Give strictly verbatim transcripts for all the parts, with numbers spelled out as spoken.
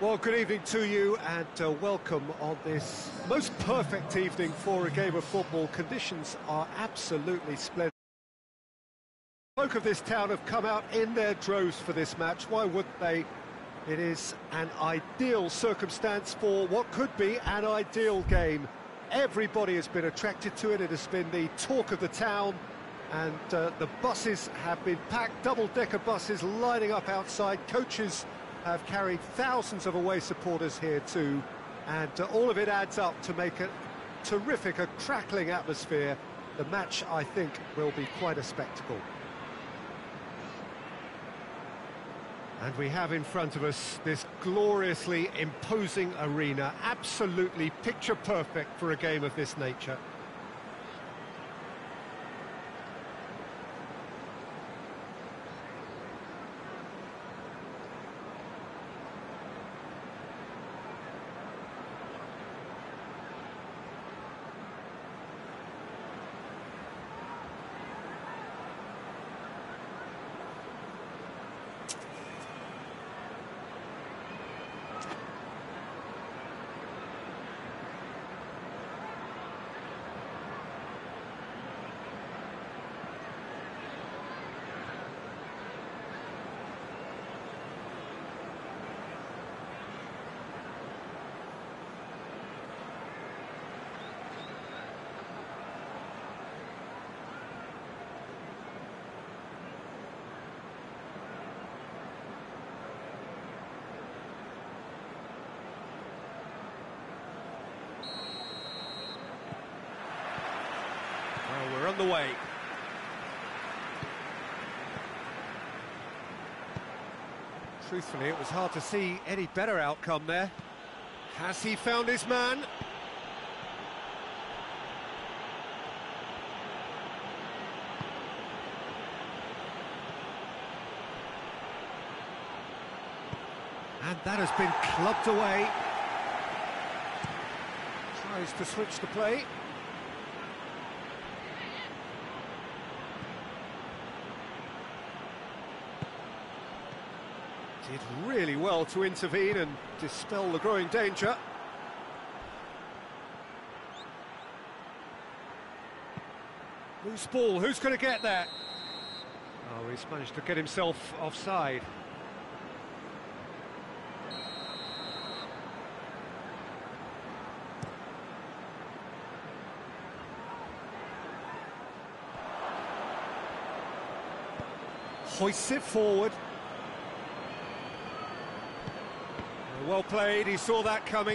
Well, good evening to you and uh, welcome on this most perfect evening for a game of football. Conditions are absolutely splendid. Folk of this town have come out in their droves for this match. Why wouldn't they? It is an ideal circumstance for what could be an ideal game. Everybody has been attracted to it. It has been the talk of the town, and uh, the buses have been packed, double-decker buses lining up outside. Coaches have carried thousands of away supporters here too, and uh, all of it adds up to make a terrific, a crackling atmosphere. The match, I think, will be quite a spectacle. And we have in front of us this gloriously imposing arena, absolutely picture perfect for a game of this nature. Well, we're on the way. Truthfully, it was hard to see any better outcome there. Has he found his man? And that has been clubbed away. Tries to switch the play. Did really well to intervene and dispel the growing danger. Loose ball, who's going to get there? Oh, he's managed to get himself offside. Hoists it forward. Well played, he saw that coming.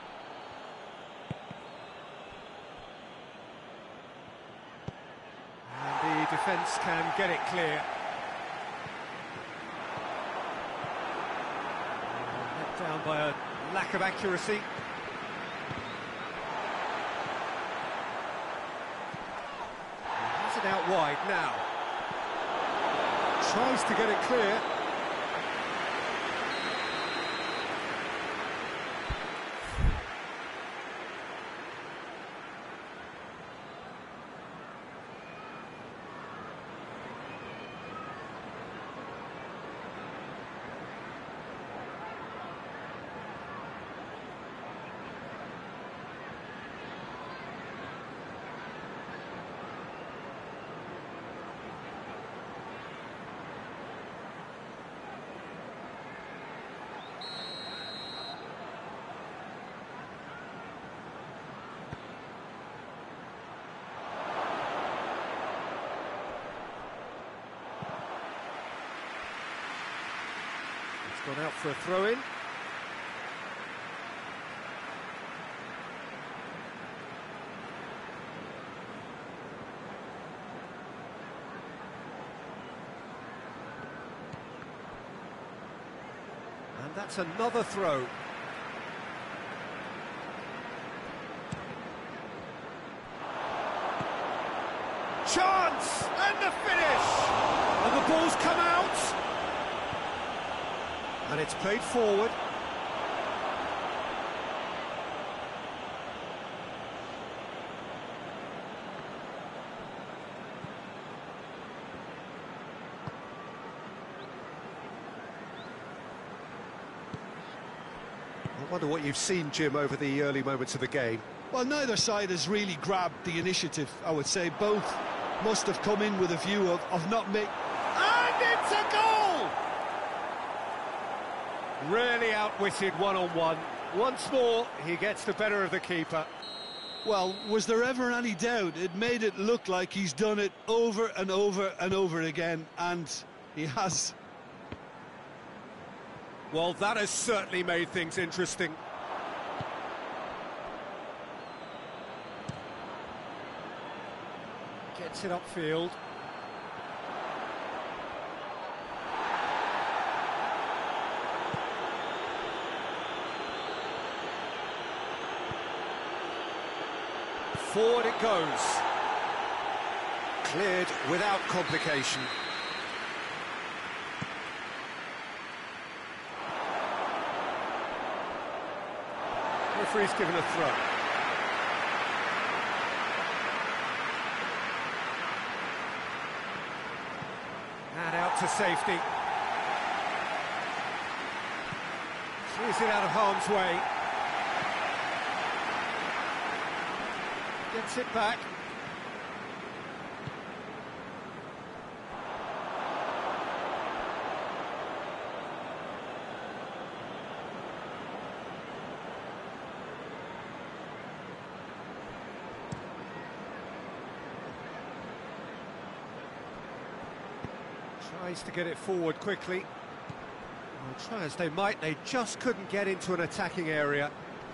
And the defence can get it clear. Let down by a lack of accuracy. He has it out wide now. Tries to get it clear. Gone out for a throw-in. And that's another throw. Chance! And the finish! And the ball's come out! And it's played forward. I wonder what you've seen, Jim, over the early moments of the game. Well, neither side has really grabbed the initiative, I would say. Both must have come in with a view of, of not making... And it's a goal! Really outwitted one-on-one. Once more, he gets the better of the keeper. Well, was there ever any doubt? It made it look like he's done it over and over and over again, and he has. Well, that has certainly made things interesting. Gets it upfield. Forward it goes. Cleared without complication. Referee's given a throw. And out to safety. Clears it out of harm's way. Gets it back. Tries to get it forward quickly. Well, try as they might, they just couldn't get into an attacking area.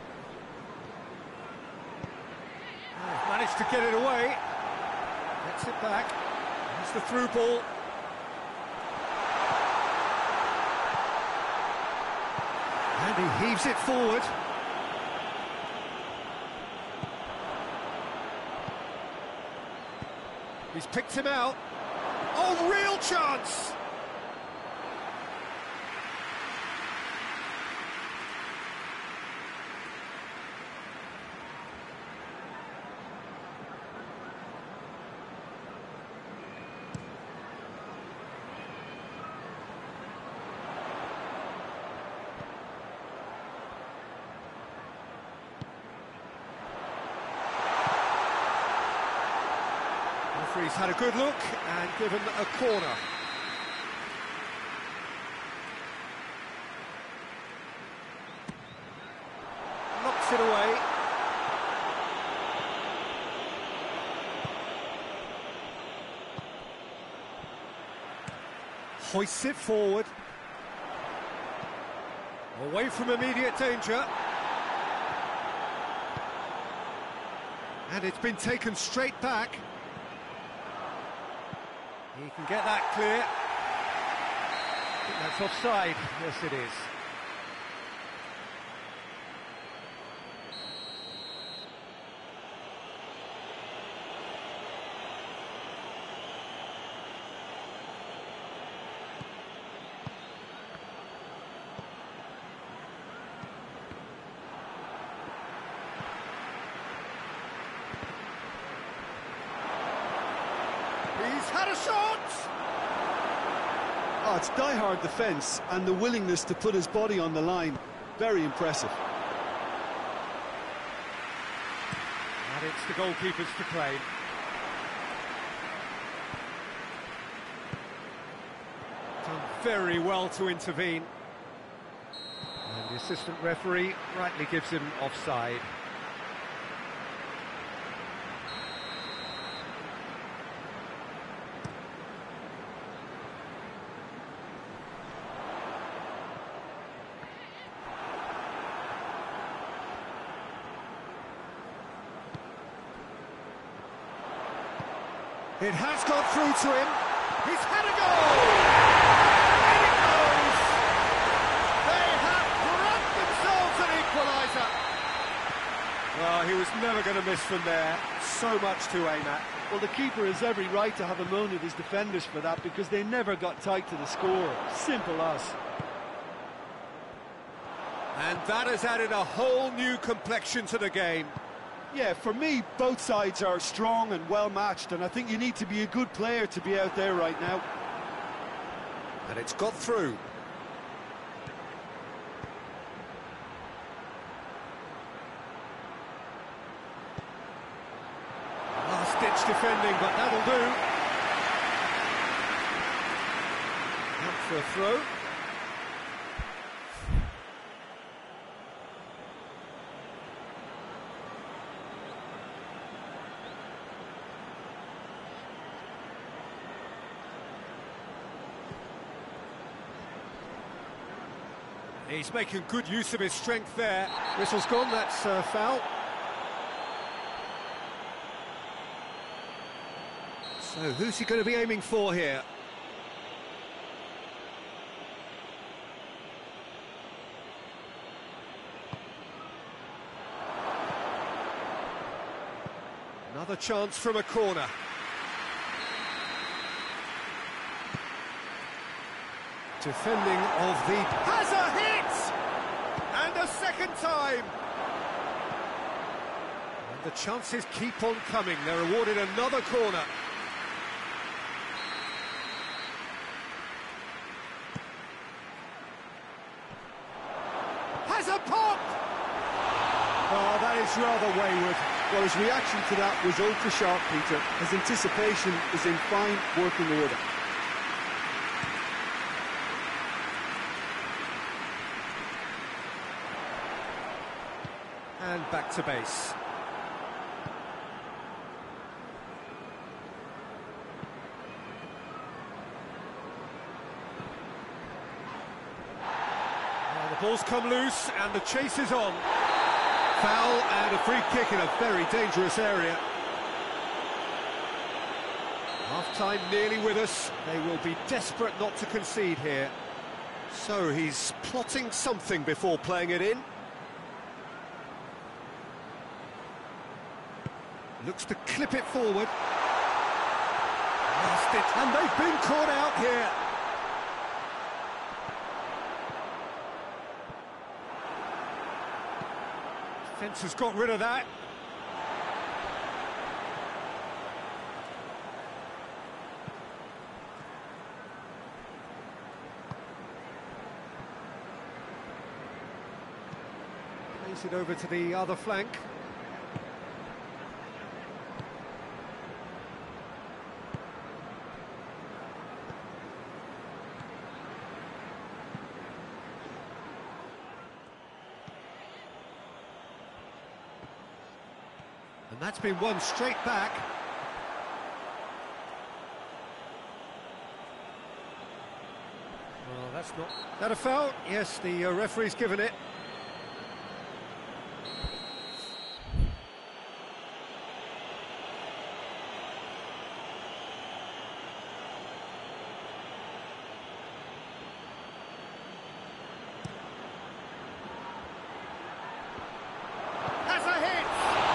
Oh, managed to get it away. Gets it back. Here's the through ball. And he heaves it forward. He's picked him out. Oh, real chance! Referee's had a good look and given a corner. Knocks it away. Hoists it forward. Away from immediate danger. And it's been taken straight back. He can get that clear. I think that's offside. Yes, it is. He's had a shot! Oh, it's die-hard defence and the willingness to put his body on the line. Very impressive. And it's the goalkeepers to claim. Done very well to intervene. And the assistant referee rightly gives him offside. It has got through to him. He's had a goal! And it goes! They have grabbed themselves an equaliser. Well, he was never going to miss from there. So much to aim at. Well, the keeper has every right to have a moan at his defenders for that because they never got tight to the score. Simple as. And that has added a whole new complexion to the game. Yeah, for me, both sides are strong and well-matched, and I think you need to be a good player to be out there right now. And it's got through. edge defending, but that'll do. Up for a throw. He's making good use of his strength there. Whistle's gone, that's uh, foul. So who's he going to be aiming for here? Another chance from a corner. Defending of the... Has a hit! And a second time! And the chances keep on coming. They're awarded another corner. Has a pop! Oh, that is rather wayward. Well, his reaction to that was ultra-sharp, Peter. His anticipation is in fine working order. And back to base. Well, the ball's come loose and the chase is on. Foul and a free kick in a very dangerous area. Half-time nearly with us. They will be desperate not to concede here. So he's plotting something before playing it in. Looks to clip it forward. Lost it, and they've been caught out here. Defence has got rid of that. Plays it over to the other flank. And that's been won straight back. Well, that's not... That a foul? Yes, the uh, referee's given it. Has a hit!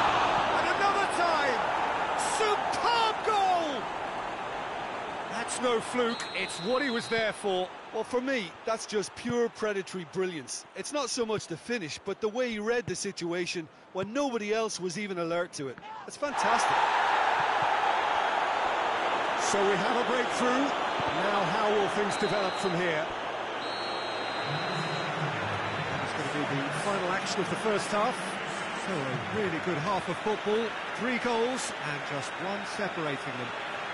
That's no fluke, it's what he was there for. Well, for me, that's just pure predatory brilliance. It's not so much the finish, but the way he read the situation when nobody else was even alert to it. It's fantastic. So we have a breakthrough. Now how will things develop from here? It's going to be the final action of the first half. So a really good half of football. Three goals and just one separating them.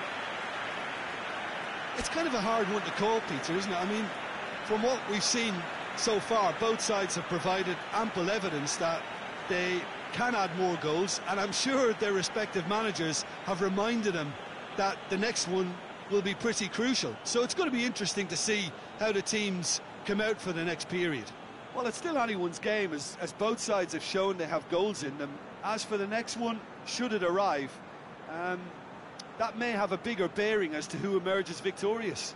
It's kind of a hard one to call, Peter, isn't it? I mean, from what we've seen so far, both sides have provided ample evidence that they can add more goals, and I'm sure their respective managers have reminded them that the next one will be pretty crucial. So it's going to be interesting to see how the teams come out for the next period. Well, it's still anyone's game, as, as both sides have shown they have goals in them. As for the next one, should it arrive, um, that may have a bigger bearing as to who emerges victorious.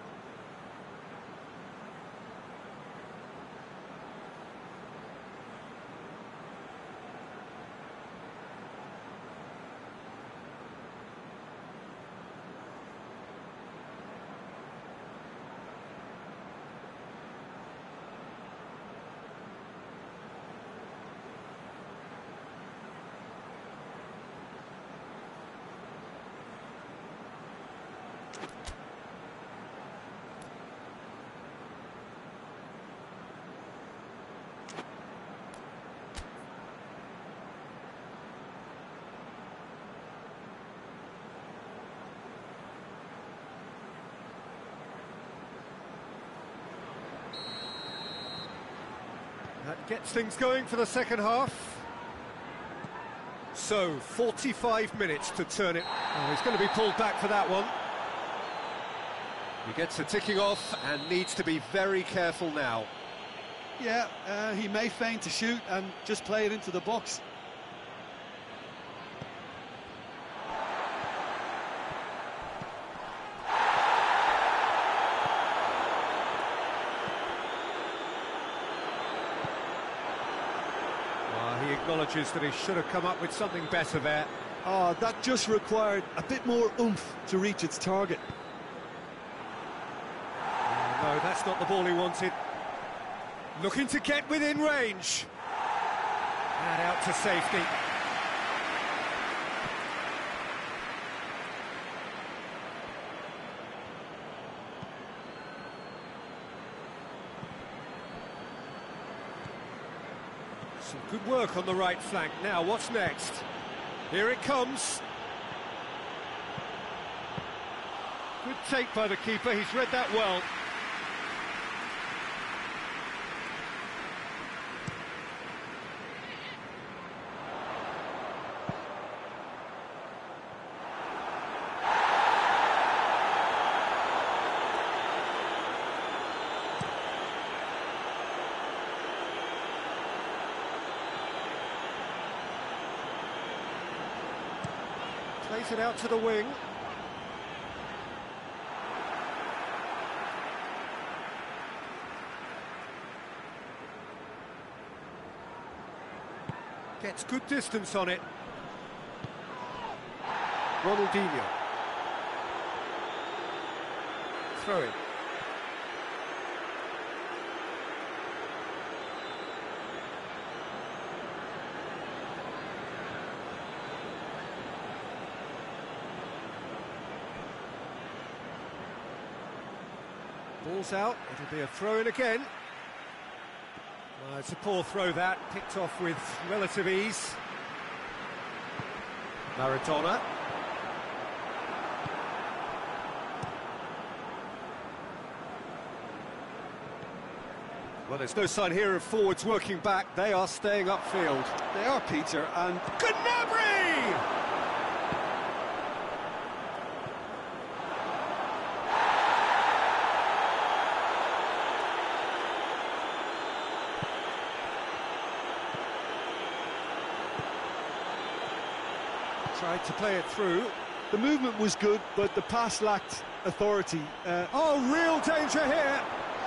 That gets things going for the second half. So, forty-five minutes to turn it. Oh, he's going to be pulled back for that one. He gets the ticking off and needs to be very careful now. Yeah, uh, he may feign to shoot and just play it into the box. He acknowledges that he should have come up with something better there. Oh, that just required a bit more oomph to reach its target. Oh, no, that's not the ball he wanted. Looking to get within range. And out to safety. Some good work on the right flank. Now, what's next? Here it comes. Good take by the keeper, he's read that well. Plays it out to the wing. Gets good distance on it. Ronaldinho. Throw it. Ball's out, it'll be a throw-in again. Uh, it's a poor throw that, picked off with relative ease. Maradona. Well, there's no sign here of forwards working back, they are staying upfield. They are, Peter, and... Gnabry! Tried to play it through. The movement was good, but the pass lacked authority. Uh, oh, real danger here!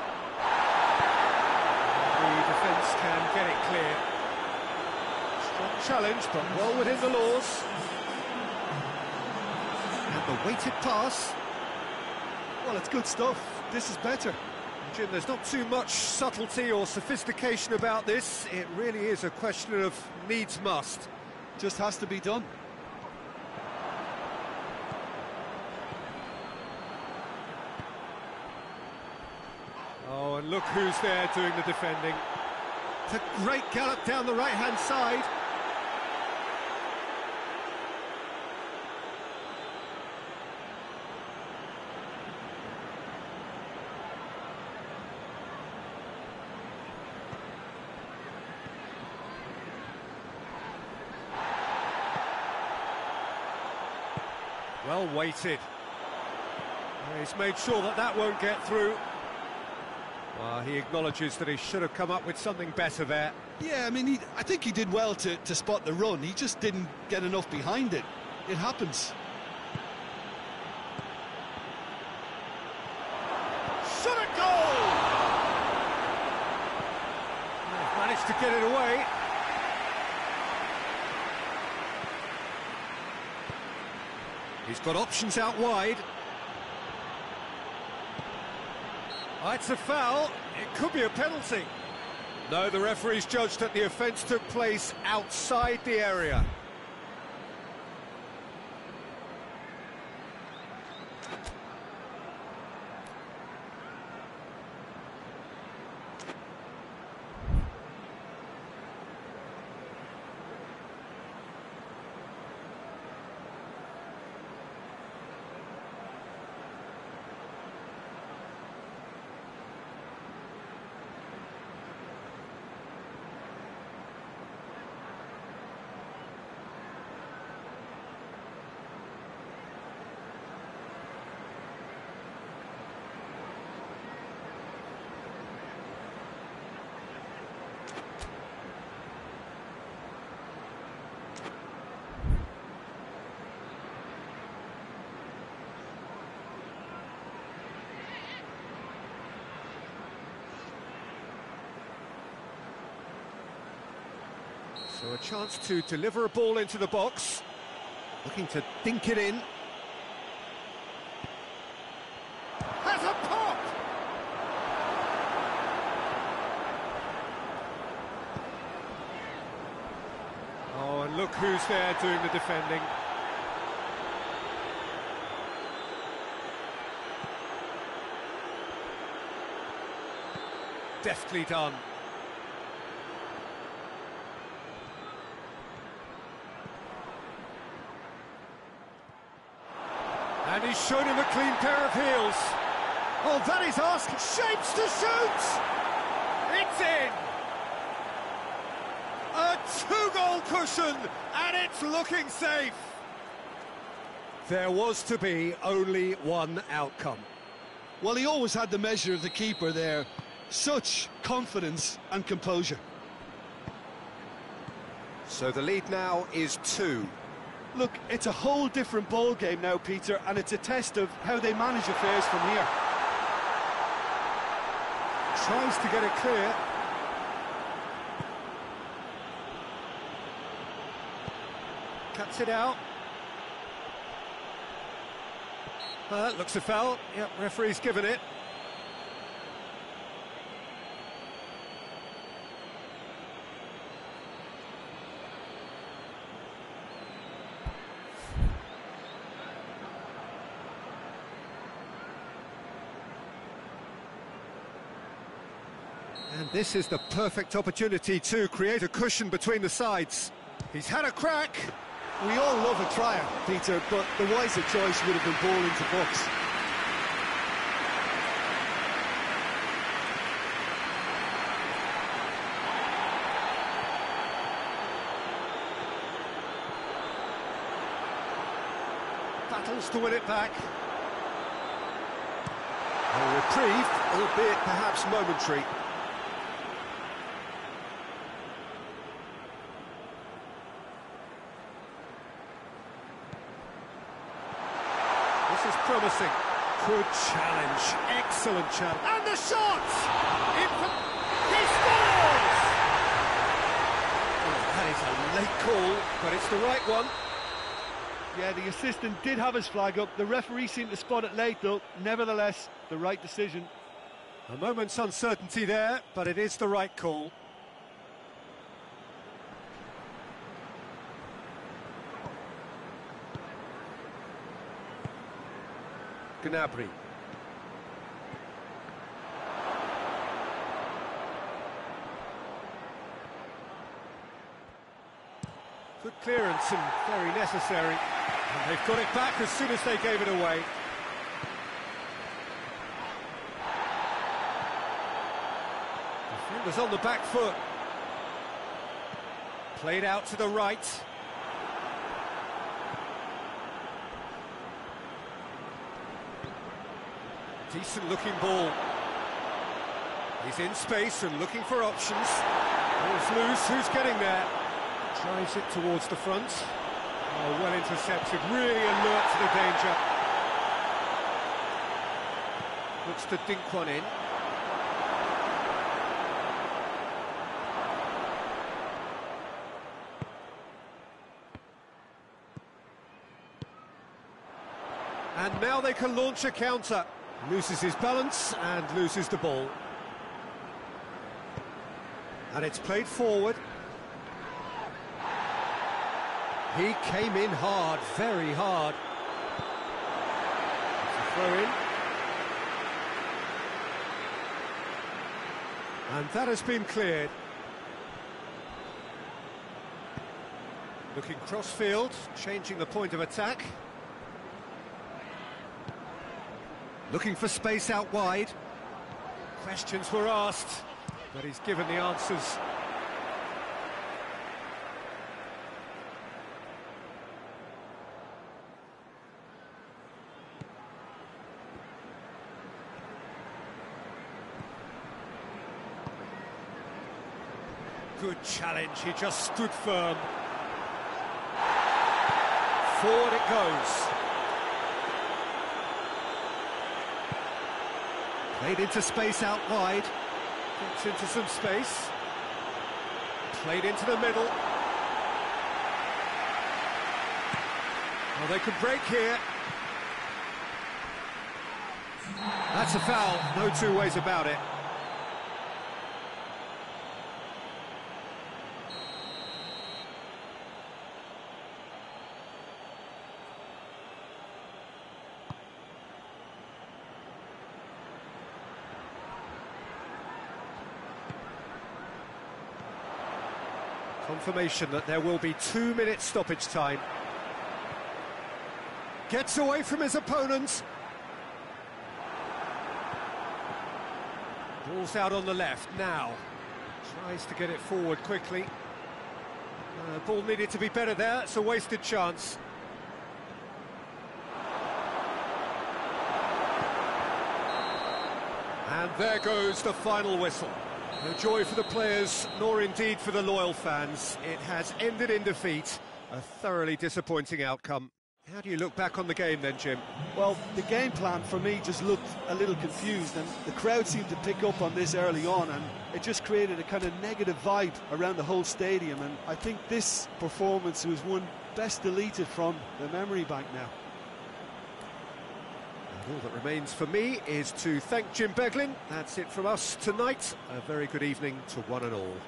The defence can get it clear. Strong challenge, but well within the laws. And the weighted pass. Well, it's good stuff. This is better. Jim, there's not too much subtlety or sophistication about this. It really is a question of needs must. Just has to be done. Oh, and look who's there doing the defending. It's a great gallop down the right-hand side. Well weighted. He's made sure that that won't get through. Well, he acknowledges that he should have come up with something better there. Yeah, I mean, he, I think he did well to, to spot the run. He just didn't get enough behind it. It happens. Shot a goal! He's managed to get it away. He's got options out wide. Oh, it's a foul. It could be a penalty. No, the referee's judged that the offence took place outside the area. So a chance to deliver a ball into the box. Looking to dink it in. Has a pop! Oh, and look who's there doing the defending. Deftly done. And he's shown him a clean pair of heels. Oh, that is asked. Shapes to shoot! It's in! A two-goal cushion, and it's looking safe. There was to be only one outcome. Well, he always had the measure of the keeper there. Such confidence and composure. So the lead now is two. Look, it's a whole different ball game now, Peter, and it's a test of how they manage affairs from here. Tries to get it clear. Cuts it out. Uh, looks a foul. Yep, referee's given it. And this is the perfect opportunity to create a cushion between the sides. He's had a crack. We all love a tryer, Peter, but the wiser choice would have been ball into box. Battles to win it back. A reprieve, albeit perhaps momentary. This is promising. Good challenge. Excellent challenge. And the shot! In for... He scores! Oh, that is a late call, but it's the right one. Yeah, the assistant did have his flag up. The referee seemed to spot it late, though. Nevertheless, the right decision. A moment's uncertainty there, but it is the right call. Gnabry. Good clearance and very necessary. And they've got it back as soon as they gave it away. Defenders on the back foot. Played out to the right. Decent looking ball. He's in space and looking for options. Ball's loose, who's getting there? Drives it towards the front. Oh, well intercepted, really alert to the danger. Looks to dink one in. And now they can launch a counter. Loses his balance and loses the ball. And it's played forward. He came in hard, very hard. It's a throw in. And that has been cleared. Looking cross-field, changing the point of attack. Looking for space out wide. Questions were asked, but he's given the answers. Good challenge, he just stood firm. Forward it goes. Played into space out wide. Gets into some space. Played into the middle. Well, they could break here. That's a foul, no two ways about it. Confirmation that there will be two minutes stoppage time. Gets away from his opponents. Ball's out on the left now. Tries to get it forward quickly. Uh, ball needed to be better there. It's a wasted chance. And there goes the final whistle. No joy for the players, nor indeed for the loyal fans. It has ended in defeat. A thoroughly disappointing outcome. How do you look back on the game then, Jim? Well, the game plan for me just looked a little confused, and the crowd seemed to pick up on this early on, and it just created a kind of negative vibe around the whole stadium, and I think this performance was one best deleted from the memory bank now. And all that remains for me is to thank Jim Beglin. That's it from us tonight. A very good evening to one and all.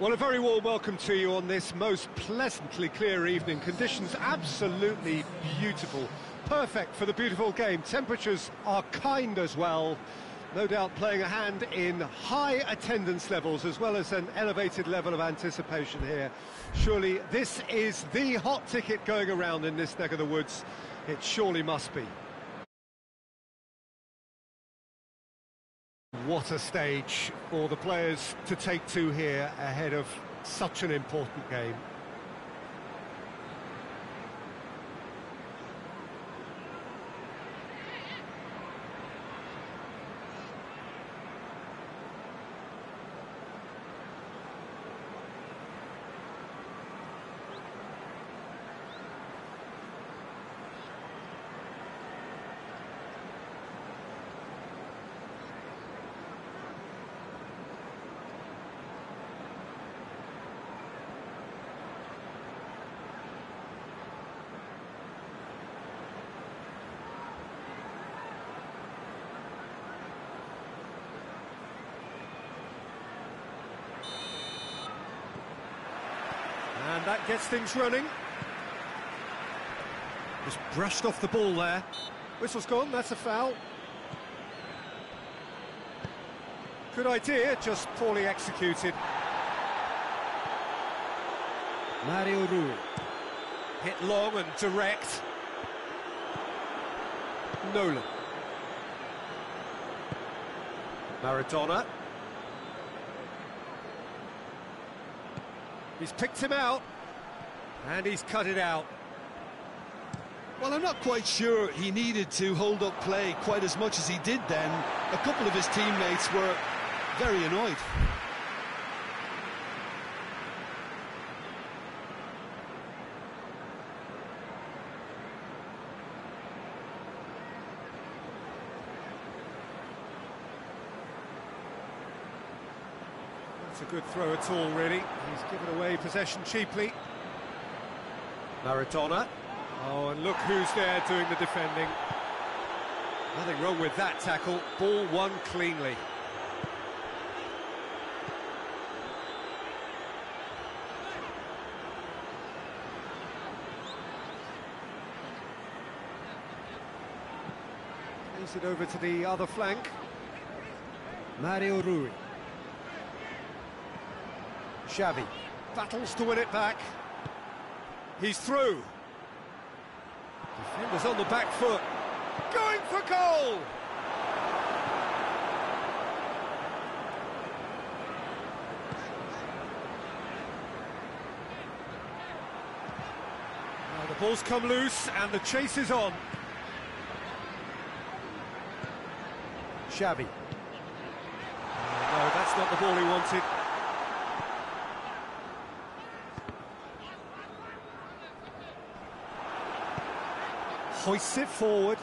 Well, a very warm welcome to you on this most pleasantly clear evening. Conditions absolutely beautiful. Perfect for the beautiful game. Temperatures are kind as well. No doubt playing a hand in high attendance levels as well as an elevated level of anticipation here. Surely this is the hot ticket going around in this neck of the woods. It surely must be. What a stage for the players to take to here ahead of such an important game. And that gets things running. Just brushed off the ball there. Whistle's gone, that's a foul. Good idea, just poorly executed. Mario Rui. Hit long and direct. Nolan. Maradona. He's picked him out, and he's cut it out. Well, I'm not quite sure he needed to hold up play quite as much as he did then. A couple of his teammates were very annoyed. That's a good throw at all, really. He's given away possession cheaply. Maradona. Oh, and look who's there doing the defending. Nothing wrong with that tackle. Ball won cleanly. Plays it over to the other flank. Mario Rui. Xavi battles to win it back. He's through. Defenders on the back foot. Going for goal! Now the ball's come loose and the chase is on. Xavi. Oh, no, that's not the ball he wanted. Hoists it forward.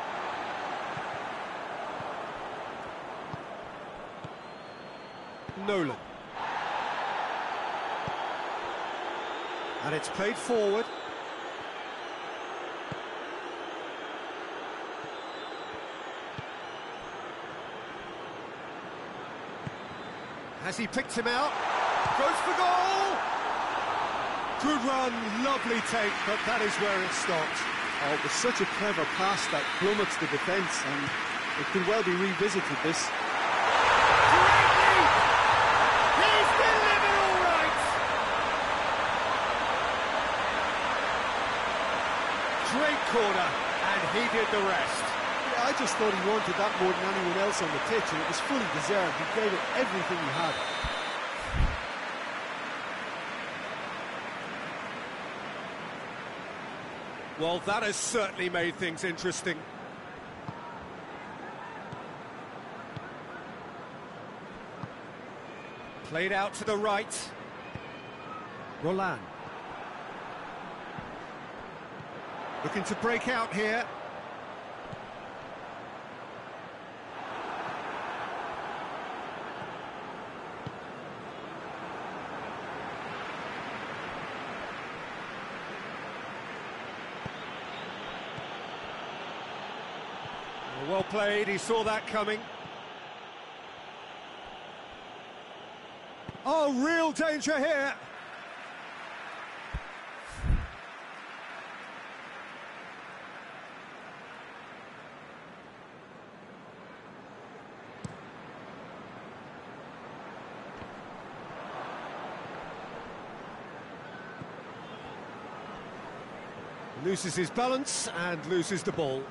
Nolan. And it's played forward. Has he picked him out? Goes for goal! Good run, lovely take, but that is where it stopped. Oh, it was such a clever pass that plummets the defence, and it could well be revisited, this. Great leap! He's delivered all right! Great corner, and he did the rest. Yeah, I just thought he wanted that more than anyone else on the pitch, and it was fully deserved. He gave it everything he had. Well, that has certainly made things interesting. Played out to the right. Roland. Looking to break out here. Well played, he saw that coming. Oh, real danger here. Loses his balance and loses the ball.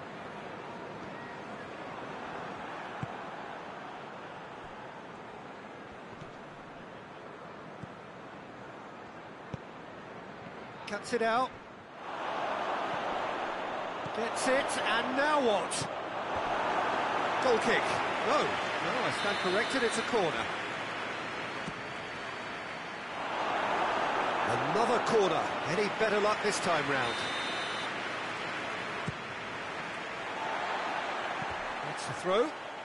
Cuts it out. Gets it, and now what? Goal kick. No, no, I stand corrected, it's a corner. Another corner. Any better luck this time round? That's the throw.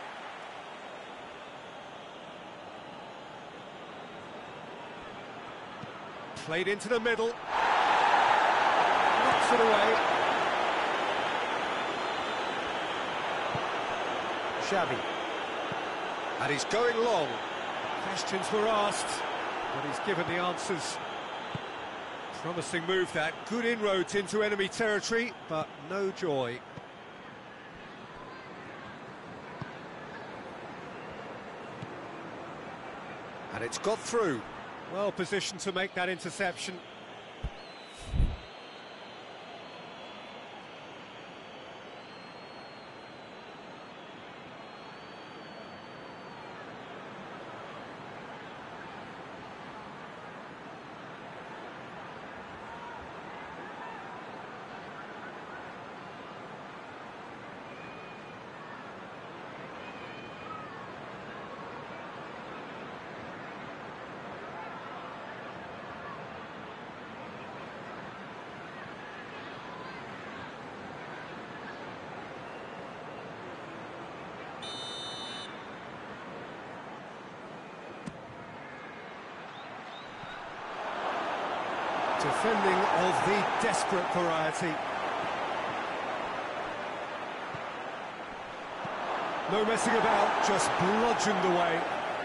Played into the middle. Knocks it away. Xavi. And he's going long. Questions were asked, but he's given the answers. Promising move that, good inroads into enemy territory, but no joy. And it's got through. Well positioned to make that interception. Defending of the desperate variety. No messing about, just bludgeoned away.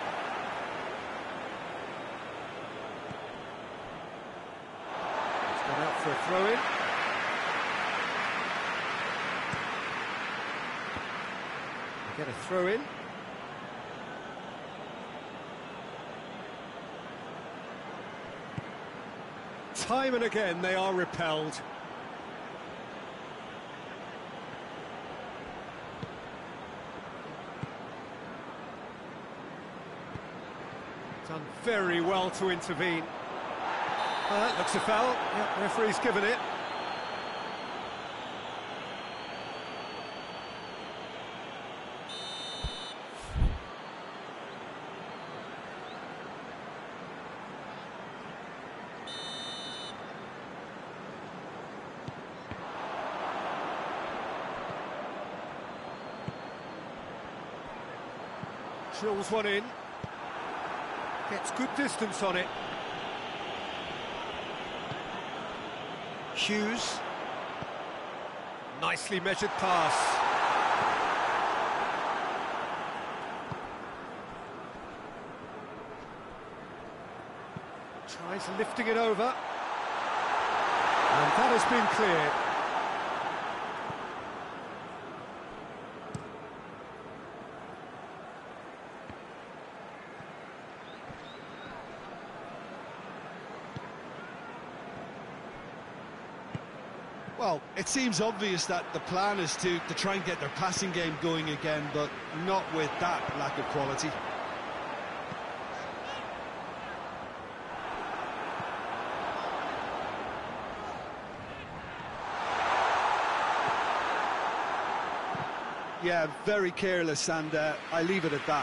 He's gone out for a throw-in. Get a throw-in. Time and again they are repelled. Done very well to intervene. Uh, that looks a foul. Yep, referee's given it. Drills one in. Gets good distance on it. Hughes. Nicely measured pass. Tries lifting it over. And that has been cleared. Well, it seems obvious that the plan is to, to try and get their passing game going again, but not with that lack of quality. Yeah, very careless, and uh, I leave it at that.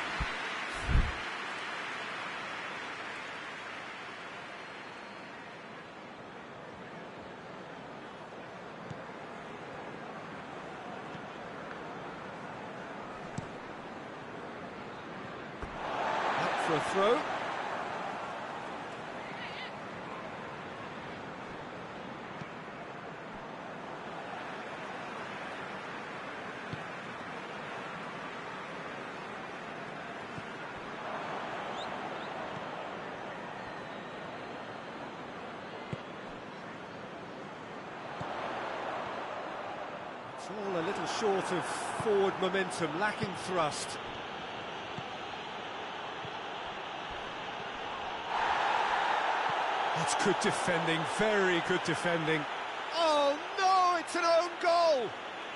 For a throw. It's all a little short of forward momentum, lacking thrust. That's good defending, very good defending. Oh no, it's an own goal!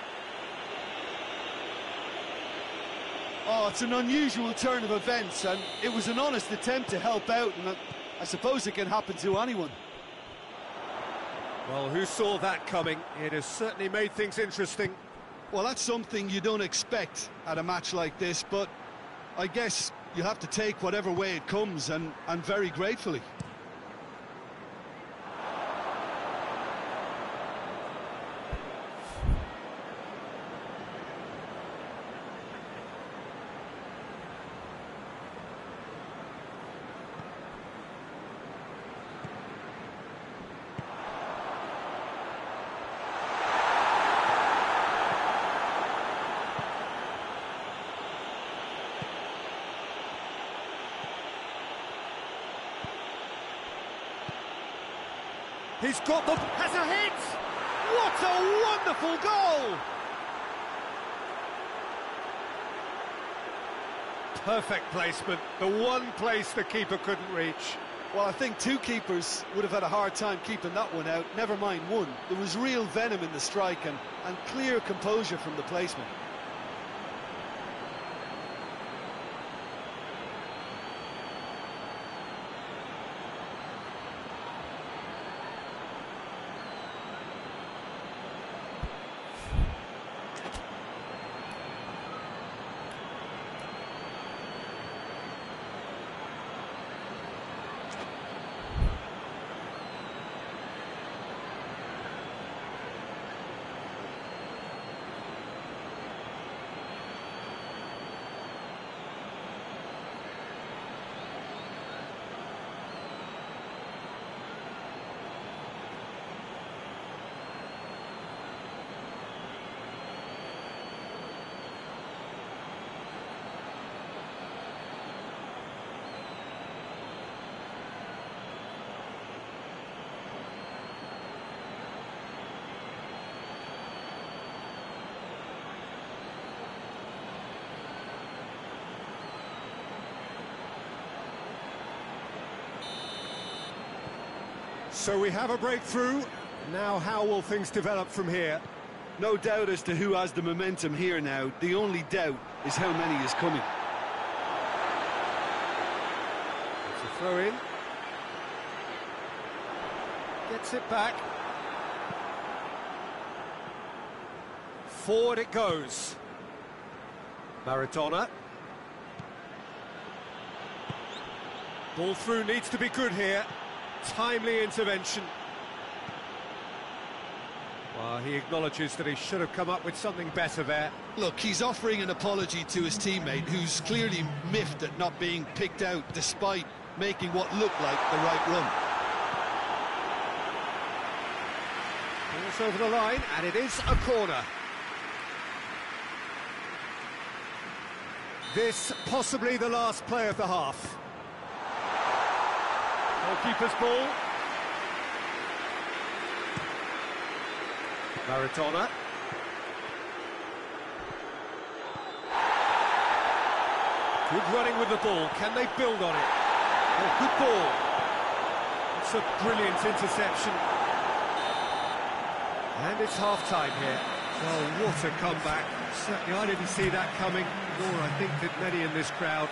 Oh, it's an unusual turn of events, and it was an honest attempt to help out, and I suppose it can happen to anyone. Well, who saw that coming? It has certainly made things interesting. Well, that's something you don't expect at a match like this, but I guess you have to take whatever way it comes, and, and very gratefully. He's got the... has a hit! What a wonderful goal! Perfect placement, the one place the keeper couldn't reach. Well, I think two keepers would have had a hard time keeping that one out, never mind one. There was real venom in the strike and, and clear composure from the placement. So we have a breakthrough. Now how will things develop from here? No doubt as to who has the momentum here now. The only doubt is how many is coming. It's a throw in. Gets it back. Forward it goes. Maradona. Ball through needs to be good here. Timely intervention. Well, he acknowledges that he should have come up with something better there. Look, he's offering an apology to his teammate, who's clearly miffed at not being picked out despite making what looked like the right run. Ball's over the line, and it is a corner. This possibly the last play of the half. Goalkeeper's ball. Maradona. Good running with the ball. Can they build on it? Oh, good ball. It's a brilliant interception. And it's half-time here. Well, what a comeback. Certainly I didn't see that coming, nor I think did many in this crowd.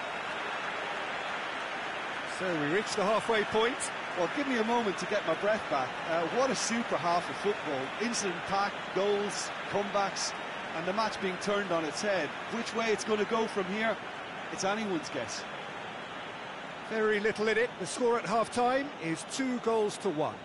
So we reach the halfway point. Well, give me a moment to get my breath back. Uh, what a super half of football. Incident-packed, goals, comebacks, and the match being turned on its head. Which way it's going to go from here, it's anyone's guess. Very little in it. The score at half-time is two goals to one.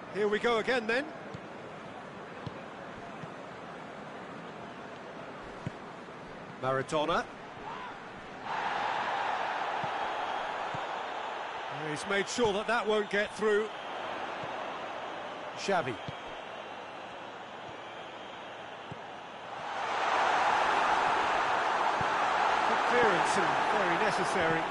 Here we go again then. Maradona. He's made sure that that won't get through. Xavi. Good clearance and very necessary.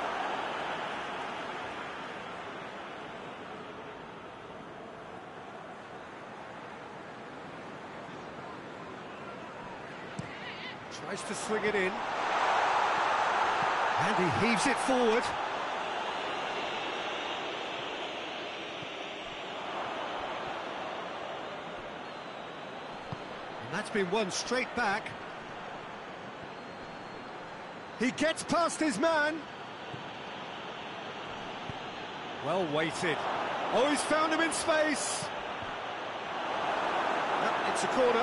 Tries to swing it in. And he heaves it forward. And that's been won straight back. He gets past his man. Well weighted. Oh, he's found him in space. Yep, it's a corner.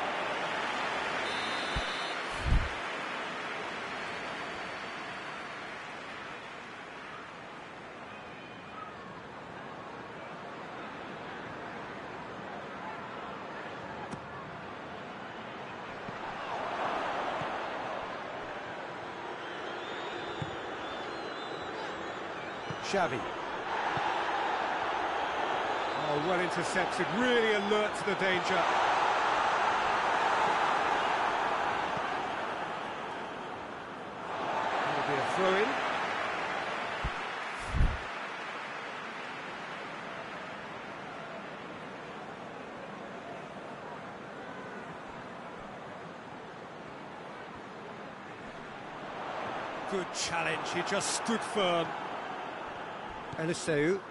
Xavi. Oh, well intercepted, really alert to the danger. That'll be a throw-in. Good challenge, he just stood firm. Eliseu.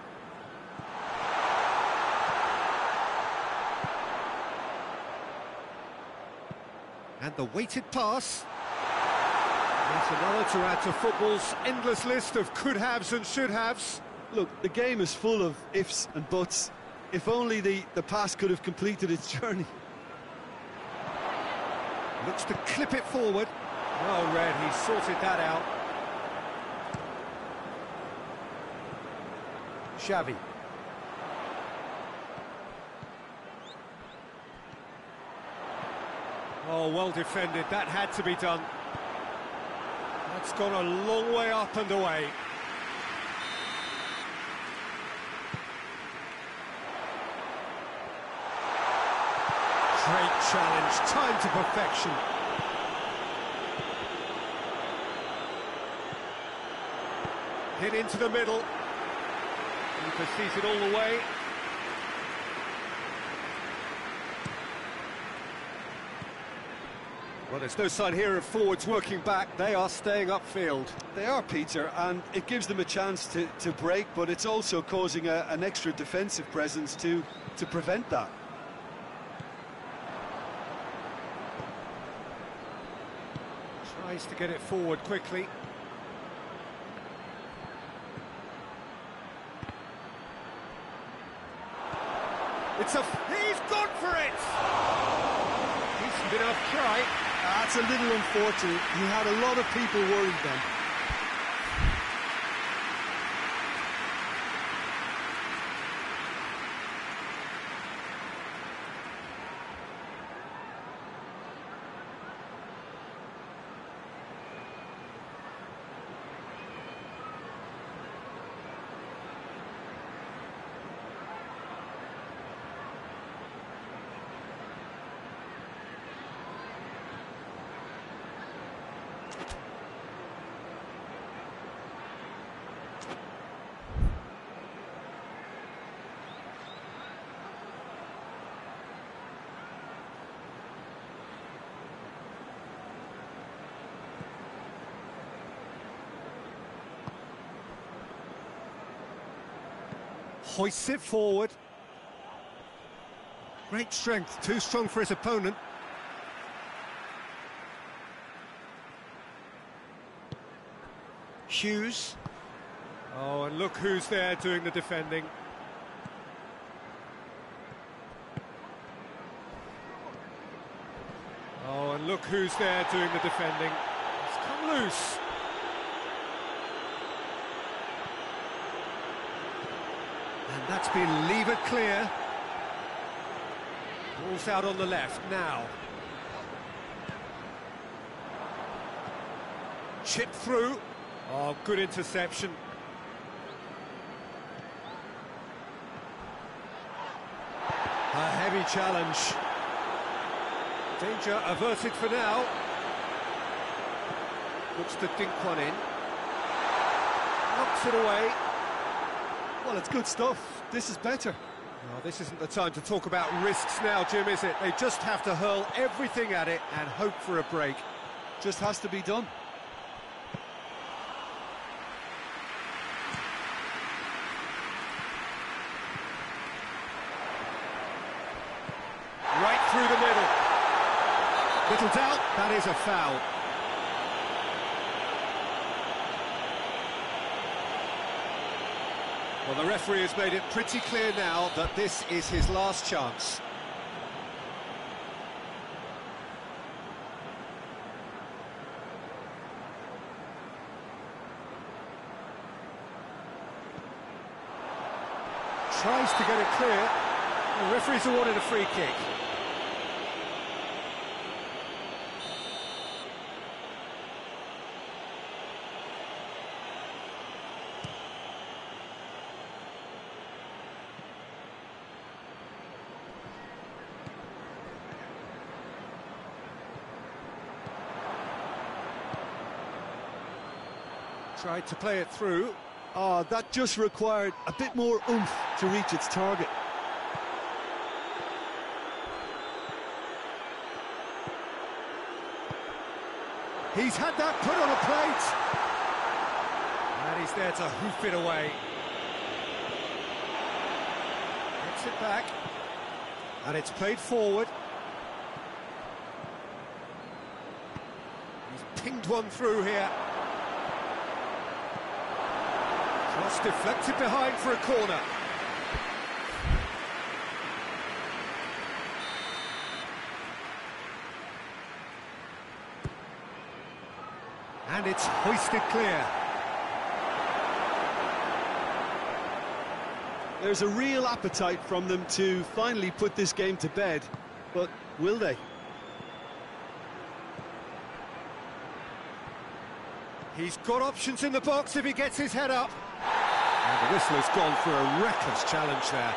And the weighted pass. There's another to add to football's endless list of could-haves and should-haves. Look, the game is full of ifs and buts. If only the, the pass could have completed its journey. Looks to clip it forward. Well read, he sorted that out. Xavi. Oh, well defended, that had to be done. That's gone a long way up and away. Great challenge, time to perfection. Hit into the middle. Keeper sees it all the way. Well, there's no sign here of forwards working back. They are staying upfield. They are, Peter, and it gives them a chance to, to break, but it's also causing a, an extra defensive presence to, to prevent that. Tries to get it forward quickly. It's a... He's gone for it! Decent enough try. That's a little unfortunate. He had a lot of people worried then. Hoists it forward. Great strength, too strong for his opponent. Hughes. Oh, and look who's there doing the defending. Oh, and look who's there doing the defending. It's come loose. And that's been levered clear. Ball's out on the left now. Chip through. Oh, good interception. A heavy challenge. Danger averted for now. Looks to dink one in. Knocks it away. Well, it's good stuff. This is better. Well, this isn't the time to talk about risks now, Jim, is it? They just have to hurl everything at it and hope for a break. Just has to be done. Right through the middle. Little doubt, that is a foul. Well, the referee has made it pretty clear now that this is his last chance. Tries to get it clear. The referee's awarded a free kick. Tried to play it through. Oh, that just required a bit more oomph to reach its target. He's had that put on a plate. And he's there to hoof it away. Gets it back. And it's played forward. He's pinged one through here. Cross deflected behind for a corner. And it's hoisted clear. There's a real appetite from them to finally put this game to bed, but will they? He's got options in the box if he gets his head up. And the whistle has gone for a reckless challenge there.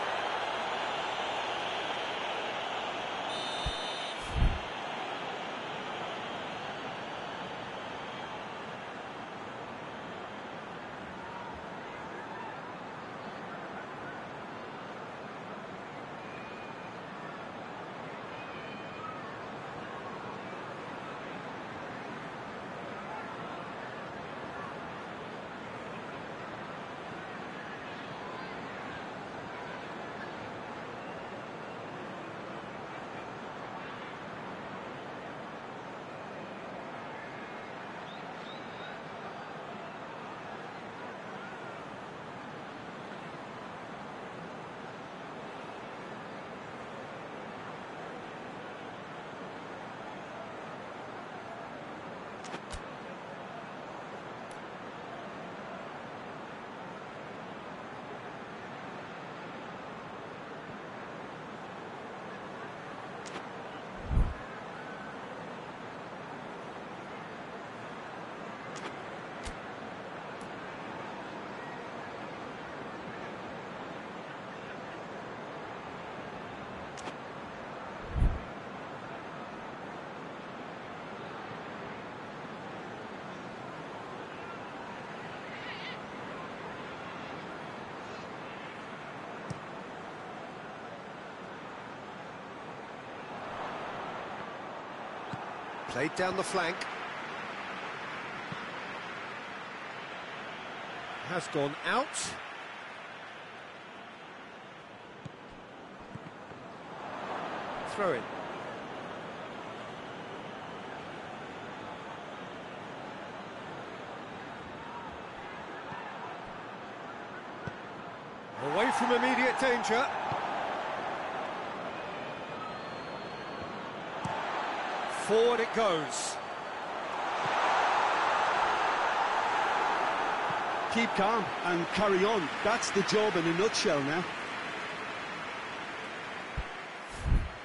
Played down the flank. Has gone out. Throw in. Away from immediate danger. Forward it goes. Keep calm and carry on. That's the job in a nutshell now.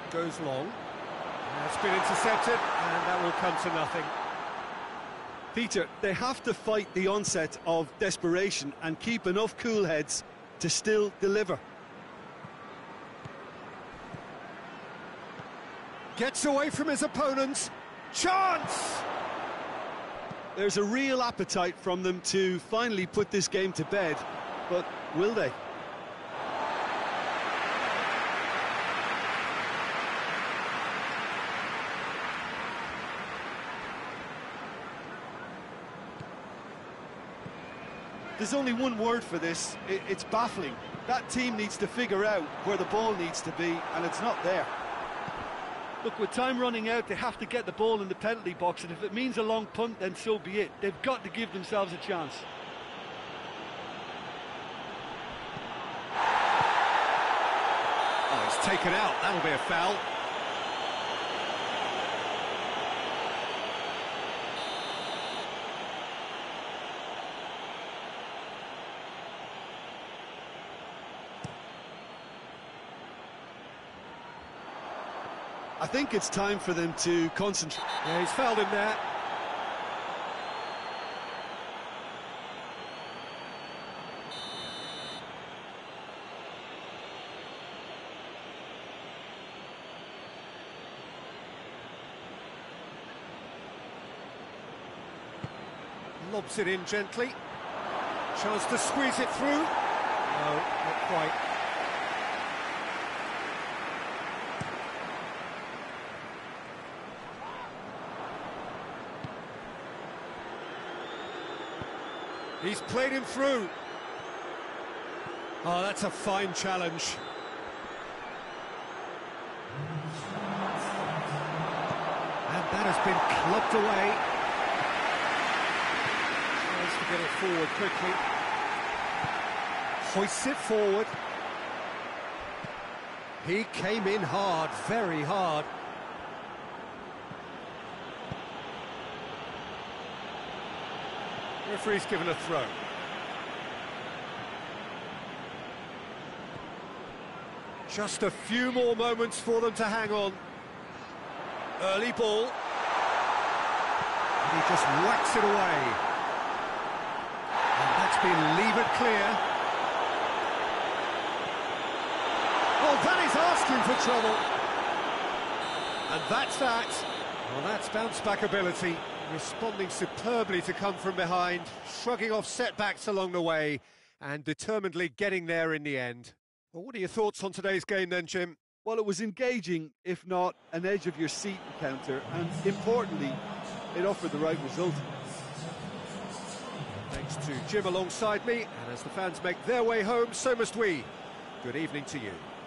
goes long. It's been intercepted, and that will come to nothing. Peter, they have to fight the onset of desperation and keep enough cool heads to still deliver. Gets away from his opponents. Chance! There's a real appetite from them to finally put this game to bed, but will they? There's only one word for this, it's baffling. That team needs to figure out where the ball needs to be, and it's not there. Look, with time running out, they have to get the ball in the penalty box, and if it means a long punt, then so be it. They've got to give themselves a chance. Oh, it's taken out. That'll be a foul. I think it's time for them to concentrate. Yeah, he's fouled him there. Lobs it in gently. Chance to squeeze it through. No, not quite. He's played him through. Oh, that's a fine challenge. And that has been clubbed away. Tries to get it forward quickly. Hoists it forward. He came in hard, very hard. Referee's given a throw. Just a few more moments for them to hang on. Early ball. And he just whacks it away. And that's been levered clear. Oh, that is asking for trouble. And that's that. Well, that's bounce-back ability. Responding superbly to come from behind, shrugging off setbacks along the way, and determinedly getting there in the end. Well, what are your thoughts on today's game then, Jim? Well, it was engaging, if not an edge-of-your-seat encounter, and importantly, it offered the right result. Thanks to Jim alongside me, and as the fans make their way home, so must we. Good evening to you.